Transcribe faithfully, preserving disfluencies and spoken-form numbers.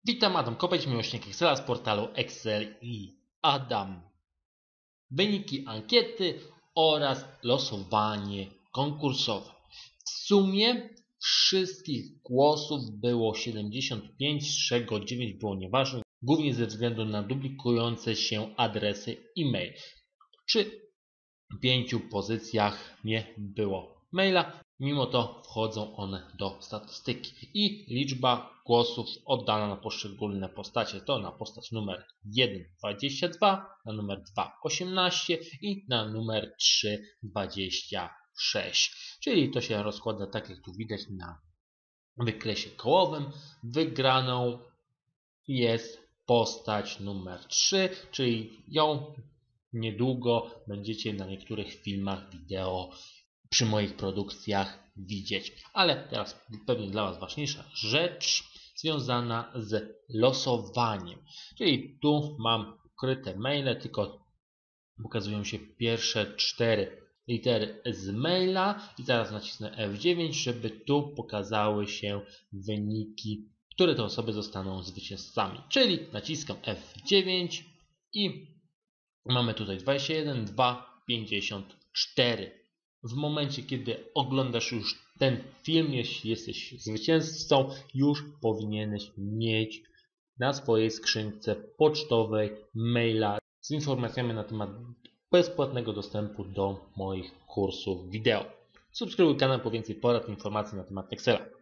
Witam, Adam Kopeć, miłośnik Excela z portalu Excel i Adam. Wyniki ankiety oraz losowanie konkursowe. W sumie wszystkich głosów było siedemdziesiąt pięć, z czego dziewięć było nieważnych, głównie ze względu na duplikujące się adresy e-mail. Przy pięciu pozycjach nie było maila, mimo to wchodzą one do statystyki i liczba głosów oddana na poszczególne postacie to na postać numer jeden dwadzieścia dwa, na numer dwa osiemnaście i na numer trzy dwadzieścia sześć, czyli to się rozkłada tak, jak tu widać na wykresie kołowym. Wygraną jest postać numer trzy, czyli ją niedługo będziecie na niektórych filmach wideo przy moich produkcjach widzieć. Ale teraz pewnie dla Was ważniejsza rzecz związana z losowaniem. Czyli tu mam ukryte maile, tylko pokazują się pierwsze cztery litery z maila i zaraz nacisnę F dziewięć, żeby tu pokazały się wyniki, które te osoby zostaną zwycięzcami. Czyli naciskam F dziewięć i mamy tutaj dwadzieścia jeden, dwa, pięćdziesiąt cztery. W momencie, kiedy oglądasz już ten film, jeśli jesteś zwycięzcą, już powinieneś mieć na swojej skrzynce pocztowej maila z informacjami na temat bezpłatnego dostępu do moich kursów wideo. Subskrybuj kanał po więcej porad i informacji na temat Excela.